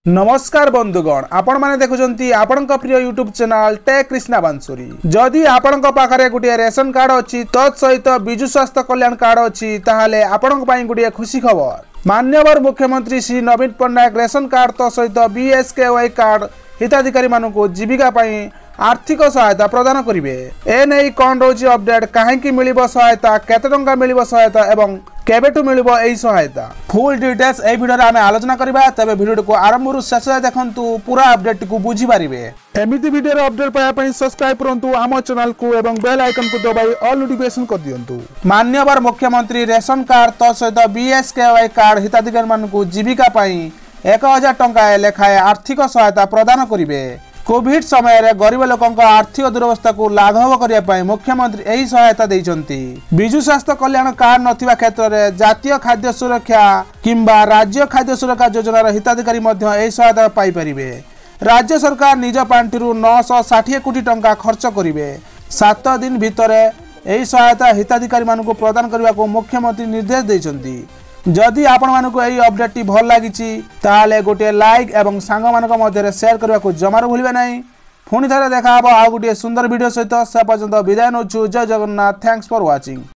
नमस्कार बंधुगण, आपण माने देखुचंती आपणक प्रिय यूट्यूब चैनल टेक कृष्णा बांसुरी। जदि आपणक पाखरे गुटिए रेशन कार्ड अछि तत् सहित बिजु स्वास्थ्य कल्याण कार्ड अछि ताहाले आपणक पई गुटिए खुशी खबर। मान्यवर मुख्यमंत्री श्री नवीन पट्टनायक रेशन कार्ड तो सहित बीएसकेवाई कार्ड हिताधिकारी मानकु जीविका पई आर्थिक सहायता प्रदान करिवे। एनै कोन रोजी अपडेट काहेकि मिलिबो सहायता, केते टंका मिलिबो सहायता एवं केबेटु मिलिबो एई सहायता फुल डिटेल्स ए वीडियो रे आमे आलोचना करबा। तबे वीडियो को आरंभ रु शेष जाय देखंतु पूरा अपडेट को बुझी पारिबे। एमिति वीडियो रे अपडेट पाया पई सब्सक्राइब करंतु आम चैनल को एवं बेल आइकन को दबाई ऑल नोटिफिकेशन कर दियंतु। मान्यवर मुख्यमंत्री रेशन कार्ड तो सहित बीएसकेवाई कार्ड हिताधिकारी मानकु जीविका पई 1000 टंका लेखाए आर्थिक सहायता प्रदान करिवे। कोविड समय रे गरीब लोकंक आर्थिक दुरवस्था को लाघव करिया पई मुख्यमंत्री एही सहायता देइचंती। बिजु स्वास्थ्य कल्याण कार्ड नथिबा क्षेत्र रे जातीय खाद्य सुरक्षा किंबा राज्य खाद्य सुरक्षा योजना रे हिताधिकारी मध्य एही सहायता पाई परिबे। राज्य सरकार निज पांठिरु 960 कोटी टंका खर्च करिवे। 7 दिन भितरे एही सहायता हिताधिकारी मानकु प्रदान करबा को मुख्यमंत्री निर्देश देइचंती। जदि आपण मानकु एही अपडेट टी भल लागिची ताहाले गोटे लाइक एवं सांग मानक मध्य शेयर करबा को जमार भूलिबे नाही। पुणी थरे देखा हबो आ गोटे सुंदर वीडियो सहित से पर्यंत विदाय नउछु। जय जगन्नाथ। Thanks for watching.